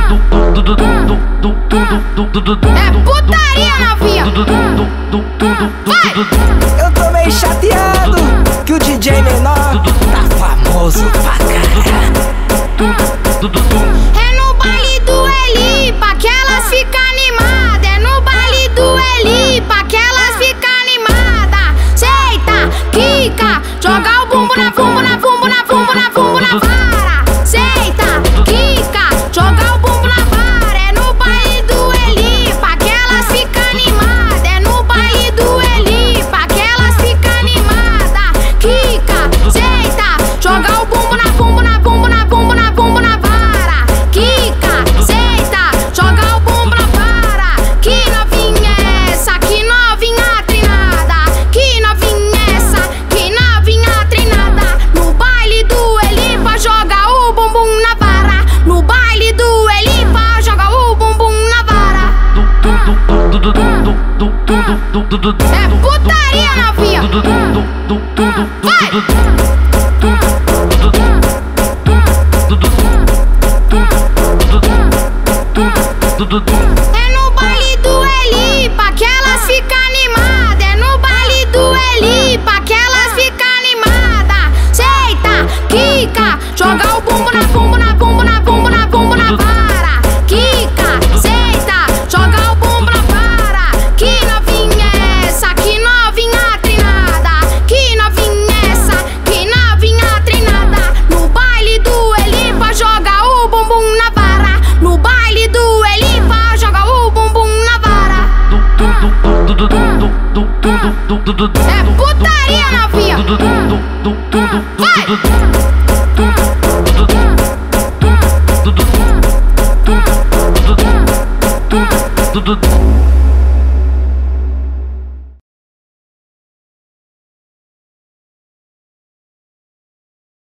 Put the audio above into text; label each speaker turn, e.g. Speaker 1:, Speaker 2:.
Speaker 1: É putaria, novinha. Vai!
Speaker 2: Eu tô meio chateado que o DJ menor tá famoso pra caralho.
Speaker 1: É no baile do Elipa que elas ficam animadas. É no baile do Elipa que elas ficam animadas. Seita, quica, joga o bumbo na bumbo, na bumbo, na bumbo, na bumbo, na vara. Seita, quica, joga o bumbo na vara. É no baile do Elipa que elas ficam animadas. É no baile do Elipa que elas ficam animadas. Quica, seita, joga o bumbo na bumbo, na bumbo, na bumbo, na bumbo, na vara. Quica, seita, joga o bumbo na vara. Que novinha é essa? Que novinha treinada. Que novinha é essa? Que novinha treinada. No baile do Elipa joga o bumbum na vara. No baile do Elipa joga o bumbum na vara. É putaria, novinha. Vai! É no baile do Elipa que elas ficam animadas. É no baile do Elipa que elas ficam animadas. Seita, quica, joga o bumbo na bumbo, na bumbo, na bumbo, na bumbo, na vara. Quica, seita, joga o bumbo na vara. Que novinha é essa? Que novinha treinada. Que novinha é essa? Que novinha treinada. No baile do Elipa joga o bumbum na vara. No baile do Elipa joga o bumbum na vara. É putaria, novinha. Vai!